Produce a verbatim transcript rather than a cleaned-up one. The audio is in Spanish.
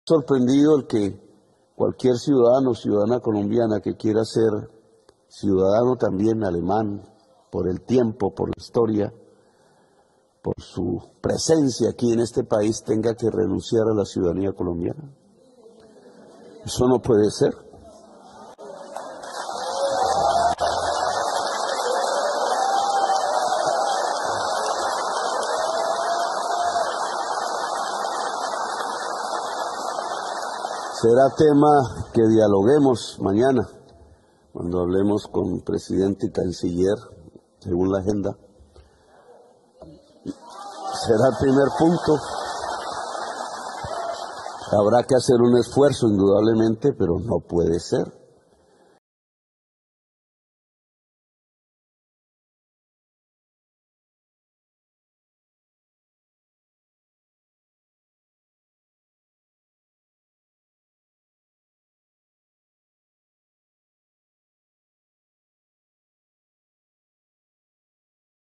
Sorprendido el que cualquier ciudadano o ciudadana colombiana que quiera ser ciudadano también alemán, por el tiempo, por la historia, por su presencia aquí en este país, tenga que renunciar a la ciudadanía colombiana. Eso no puede ser. Será tema que dialoguemos mañana, cuando hablemos con presidente y canciller, según la agenda. Será el primer punto. Habrá que hacer un esfuerzo, indudablemente, pero no puede ser.